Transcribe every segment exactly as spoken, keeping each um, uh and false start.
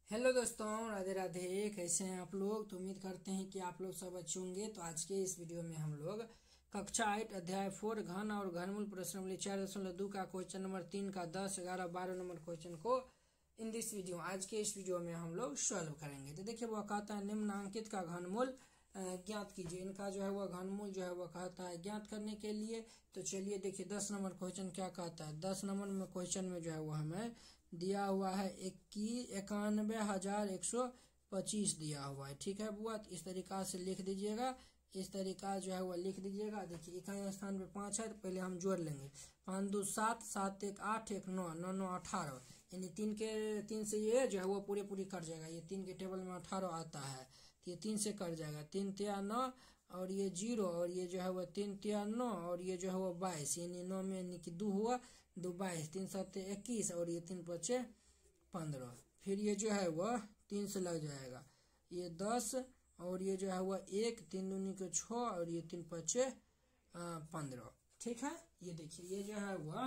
Hello दोस्तों, राधे राधे। कैसे हैं आप लोग? तो उम्मीद करते हैं कि आप लोग सब अच्छे होंगे। तो आज के इस वीडियो में हम लोग कक्षा आठ अध्याय फोर घन और घनमूल प्रश्नावली चार दशमलव दो का क्वेश्चन नंबर तीन का दस ग्यारह बारह नंबर क्वेश्चन को इन दिस वीडियो आज के इस वीडियो में हम लोग सॉल्व करेंगे। तो देखिए वह कहता है निम्नांकित का घनमूल ज्ञात कीजिए। इनका जो है वह घनमूल जो है वह कहता है ज्ञात करने के लिए। तो चलिए देखिए दस नंबर क्वेश्चन क्या कहता है। दस नंबर में क्वेश्चन में जो है वह हमें दिया हुआ है इक्की इक्यानवे हजार एक सौ पच्चीस दिया हुआ है। ठीक है बुआ, तो इस तरीका से लिख दीजिएगा। इस तरीका जो है वह लिख दीजिएगा। देखिए इकाई स्थान पे पाँच है तो पहले हम जोड़ लेंगे। पाँच दो सात, सात एक आठ, एक नौ, नौ नौ अठारह। यानी तीन के तीन से ये जो है वो पूरे पूरी कट जाएगा। ये तीन के टेबल में अठारह आता है तो ये तीन से कट जाएगा। तीन तिया नौ और ये जीरो और ये जो है वह तीन तिया नौ और ये जो है वो बाईस। यानी नौ में यानी कि दो हुआ, दो बाईस, तीन सत्ते इक्कीस और ये तीन पचे पंद्रह। फिर ये जो है वह तीन से लग जाएगा। ये दस और ये जो है वह एक, तीन दूनी के छः और ये तीन पचे पंद्रह। ठीक है, ये देखिए ये जो है वह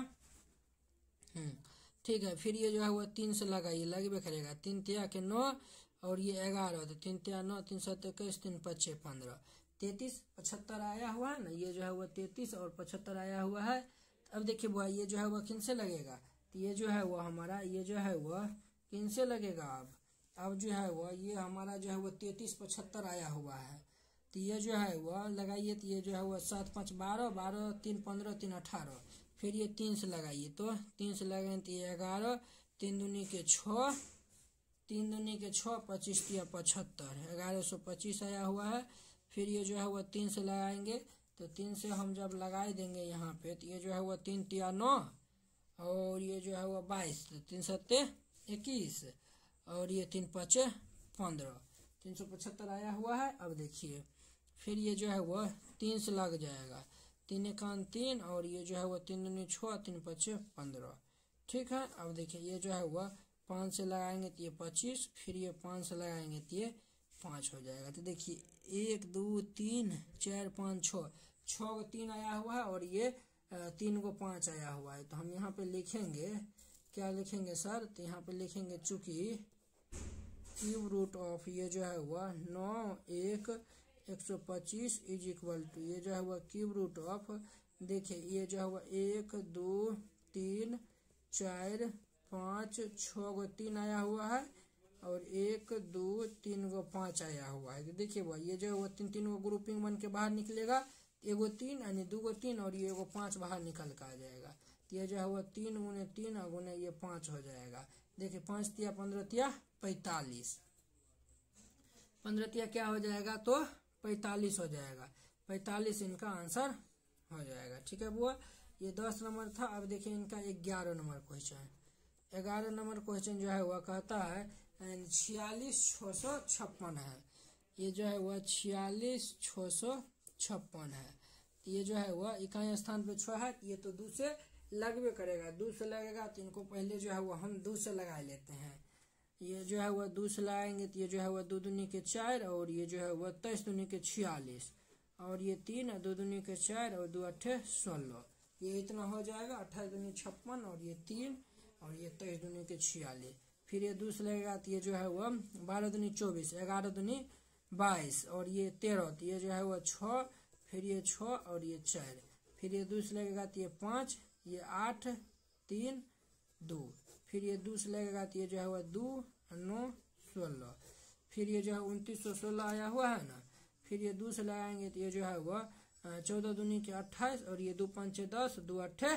हम्म ठीक है। फिर ये जो है वह तीन से लगा, ये लगभग करेगा। तीन तिया के नौ और ये ग्यारह, तो तीन तिया नौ, तीन सत्ते इक्कीस, तीन पचे पंद्रह, तैतीस पचहत्तर आया हुआ है ना। ये जो है वह तैतीस और पचहत्तर आया हुआ है। अब देखिए बुआ ये जो है वह किन से लगेगा। तो ये जो है वह हमारा ये जो है वह किन से लगेगा। अब अब जो है वह ये हमारा जो है वह तैतीस पचहत्तर आया हुआ है। तो ये जो है वह लगाइए। तो ये जो है वह सात पाँच बारह, बारह तीन पंद्रह, तीन अठारह। फिर ये तीन से लगाइए। तो तीन से लगाए तो ये ग्यारह, तीन दूनी के छः, तीन दूनी के छः, पच्चीस तिया पचहत्तर, ग्यारह सौ पच्चीस आया हुआ है। फिर ये जो है वह तीन से लगाएंगे। तो तीन से हम जब लगाए देंगे यहाँ पे तो ये जो है वह तीन तिया नौ और ये जो है वह बाईस, तीन सत्ते इक्कीस और ये तीन पचे पंद्रह, तीन सौ पचहत्तर आया हुआ है। अब देखिए फिर ये जो है वह तीन से लग जाएगा। तीन इक्यावन तीन और ये जो है वह तीन दूनी छः, तीन पचे पंद्रह। ठीक है, अब देखिए ये जो है वह पाँच से लगाएंगे तो ये पच्चीस, फिर ये पाँच से लगाएंगे तो ये पाँच हो जाएगा। तो देखिए एक दो तीन चार पाँच छः, छः को तीन आया हुआ है और ये तीन को पाँच आया हुआ है। तो हम यहाँ पे लिखेंगे, क्या लिखेंगे सर? तो यहाँ पे लिखेंगे चूंकि क्यूब रूट ऑफ ये जो है वह नौ एक एक सौ पच्चीस इज इक्वल टू ये जो है वह क्यूब रूट ऑफ, देखिए ये जो है वह एक दो तीन चार पाँच छः को तीन आया हुआ है और एक दो तीन को पाँच आया हुआ है। तो देखिए वह ये जो है वह तीन तीन को ग्रुपिंग बन के बाहर निकलेगा। एगो तीन यानी दो गो तीन और ये एगो पाँच बाहर निकल कर आ जाएगा। तो ये जो है वह तीन गुने तीन और गुने ये पाँच हो जाएगा। देखिए पाँच तिया पंद्रह तिया पैंतालीस, पंद्रह तिया क्या हो जाएगा तो पैंतालीस हो जाएगा। पैंतालीस इनका आंसर हो जाएगा। ठीक है बुआ, ये दस नंबर था। अब देखिए इनका ग्यारह नंबर क्वेश्चन। ग्यारह नंबर क्वेश्चन जो है वह कहता है छियालीस छः सौ छप्पन है। ये जो है वह छियालीस छः सौ छप्पन है। ये जो है वह इकाई स्थान पे छः है। ये तो दो से लगबे करेगा। दो से लगेगा तो इनको पहले जो है वह हम दो से लगा लेते हैं। ये जो है वह दो से लगाएंगे तो ये जो है वह दो दूनी के चार और ये जो है वह तेईस दूनी के छियालीस और ये तीन दो दूनी के चार और दो अट्ठे सोलह। ये इतना हो जाएगा। अट्ठाईस दूनी छप्पन और ये तीन और ये तेईस दूनी के छियालीस। फिर ये दो से लगेगा तो ये जो है वह बारह दूनी चौबीस, ग्यारह दूनी बाईस और ये तेरह। तो ये जो है वह छः, फिर ये छः और ये चार। फिर ये दो से लगेगा तो ये पाँच, ये आठ, तीन दो। फिर ये दो से लगेगा तो ये जो है वह दो नौ सोलह। फिर ये जो है उनतीस सौ सोलह आया हुआ है ना। फिर ये दो से लगाएंगे तो ये जो है वह चौदह दूनी के अट्ठाईस और ये दो पंचे दस, दो अट्ठे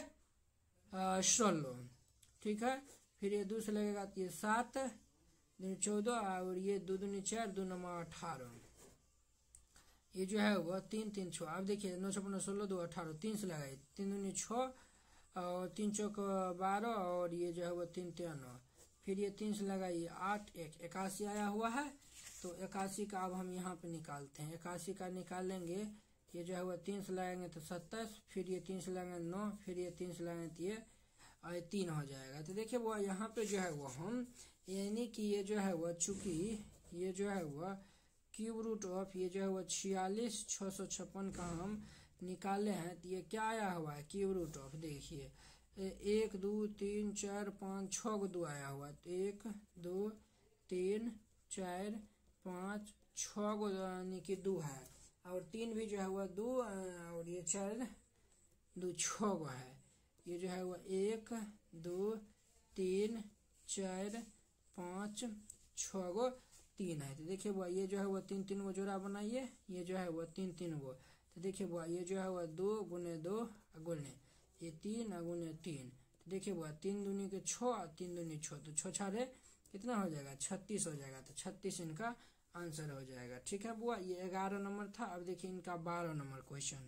सोलह। ठीक है, फिर ये दो से लगेगा तो ये सात चौदह और ये दो दूनी चार, दो नौ अठारह। ये जो है वह तीन तीन छः। अब देखिए नौ छप्पन सोलह, दो अठारह, तीन से लगाए, तीन दूनी छः और तीन चौक बारह और ये जो है वह तीन तेरह नौ। फिर ये तीन से लगाइए आठ, एक इक्यासी आया हुआ है। तो इक्यासी का अब हम यहाँ पे निकालते हैं। इक्यासी का निकालेंगे, ये जो है वह तीन से लगाएंगे तो सत्ताईस, फिर ये तीन से लगाएंगे नौ, फिर ये तीन से लगाएंगे तो ये तीन हो जाएगा। तो देखिए वह यहाँ पे जो है वह हम यानी कि ये जो है वह चूंकि ये जो है वह क्यूब रूट ऑफ ये जो है वह छियालीस छः सौ छप्पन का हम निकाले हैं। तो ये क्या आया हुआ है क्यूब रूट ऑफ, देखिए एक दो तीन चार पाँच छः को दो आया हुआ है। तो एक दो तीन चार पाँच छः गो यानी कि दो है, और तीन भी जो है वह दो, और ये चार दो छः गो है। ये जो है वह एक दो तीन चार पाँच छः गो तीन है। तो देखिए बुआ ये जो है वह तीन तीन गो जोड़ा बनाइए, ये जो है वह तीन तीन गो। तो देखिए बुआ ये जो है वह दो गुने दो गुने ये तीन गुने तीन। तो देखिए बुआ तीन दूनी के छः, तीन दूनी छः, तो छः छारे कितना हो जाएगा, छत्तीस हो जाएगा। तो छत्तीस इनका आंसर हो जाएगा। ठीक है बुआ, ये ग्यारह नंबर था। अब देखिए इनका बारह नंबर क्वेश्चन।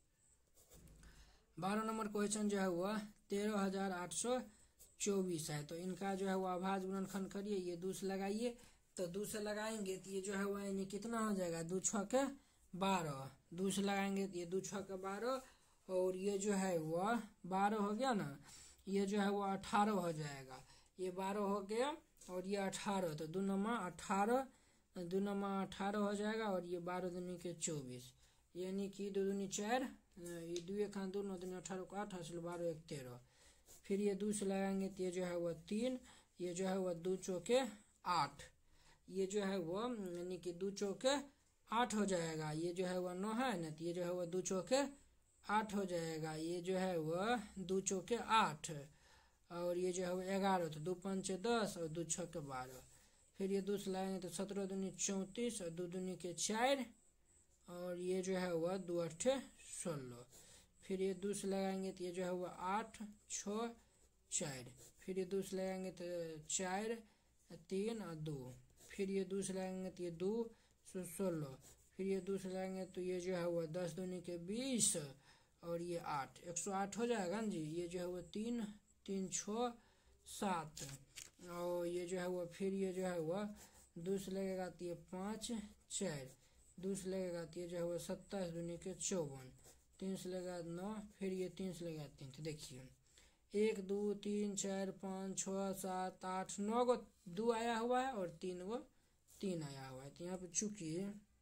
बारह नंबर क्वेश्चन जो है वह तेरह हजार आठ सौ चौबीस है। तो इनका जो है वह अभाज्य गुणनखंड करिए, ये दो से लगाइए। तो दो से लगाएंगे तो ये जो है वह यानी कितना हो जाएगा, दो छः के बारह, दो से लगाएंगे तो ये दो छः के बारह, और ये जो है वह बारह हो गया ना, ये जो है वह अठारह हो जाएगा। ये बारह हो गया और ये अठारह, तो दो नंबर अठारह, दो नंबर अठारह हो जाएगा, और ये बारह दूनी के चौबीस, यानी कि दो दूनी चार, ये दो एक दो नौ दूनी अठारह को आठ, हासिल बारह एक तेरह। फिर ये दो से लगाएंगे तो ये जो है वह तीन, ये जो है वह दो चौके आठ, ये जो है वह यानी कि दो चौके आठ हो जाएगा। ये जो है वह नौ है ना, तो ये जो है वह दो चौके आठ हो जाएगा। ये जो है वह दो चौके आठ, और ये जो है वह ग्यारह, तो दो पंचे दस और दो छः के बारह। फिर ये दो से लाएंगे तो सत्रह दूनी चौंतीस और दो दूनी के चार, और ये जो है वह दो अट्ठे सोलह। फिर ये दो से लगाएंगे तो ये जो है वह आठ छः चार। फिर ये दो से लगाएंगे तो चार तीन और दो। फिर ये दो से लगाएंगे तो ये दो सौ सोलह। फिर ये दो से लगाएंगे तो ये जो है वह दस दूनी के बीस, और ये आठ, एक सौ आठ हो जाएगा ना जी। ये जो है वह तीन तीन छः सात, और ये जो है वह फिर ये जो है वह दो से लगेगा तो ये पाँच चार, दो से लगेगा तो ये जो है वह सत्ताईस दूनी के चौवन, तीन से लगेगा नौ, फिर ये तीन से लगेगा तीन। तो देखिए एक दो तीन चार पाँच छः सात आठ नौ गो दो आया हुआ है और तीन गो तीन आया हुआ है। तो यहाँ पे चूंकि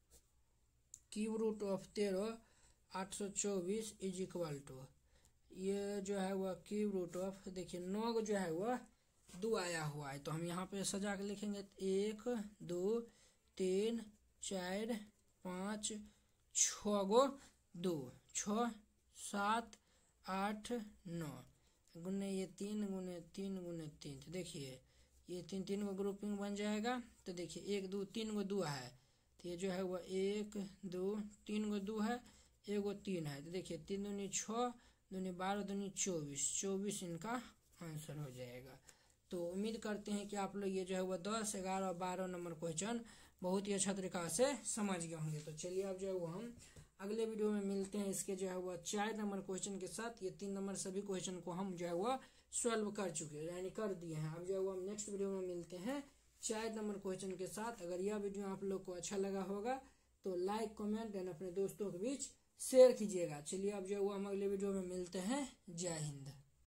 क्यूब रूट ऑफ तेरह आठ सौ चौबीस इज इक्वल टू, ये जो है वह क्यूब रूट ऑफ, देखिए नौ गो जो है वह दो आया हुआ है। तो हम यहाँ पे सजा के लिखेंगे एक दो तीन चार पाँच छः गो दो, छः सात आठ नौ, गुने ये तीन गुने तीन गुने तीन। तो देखिए ये तीन तीन को ग्रुपिंग बन जाएगा। तो देखिए एक दो तीन गो दो है, तो ये जो है वह एक दो तीन गो दो है, एक गो तीन है। तो देखिए तीन दूनी छः, दूनी बारह, दूनी चौबीस, चौबीस इनका आंसर हो जाएगा। तो उम्मीद करते हैं कि आप लोग ये जो है वह दस ग्यारह और बारह नंबर क्वेश्चन बहुत ही अच्छा तरीका से समझ गए होंगे। तो चलिए अब जो है वो हम अगले वीडियो में मिलते हैं इसके जो है वह चार नंबर क्वेश्चन के साथ। ये तीन नंबर सभी क्वेश्चन को हम जो है वह सॉल्व कर चुके हैं, यानी कर दिए हैं। अब जो है वो हम नेक्स्ट वीडियो में मिलते हैं चार नंबर क्वेश्चन के साथ। अगर यह वीडियो आप लोग को अच्छा लगा होगा तो लाइक कमेंट एंड अपने दोस्तों के बीच शेयर कीजिएगा। चलिए अब जो है वो हम अगले वीडियो में मिलते हैं। जय हिंद।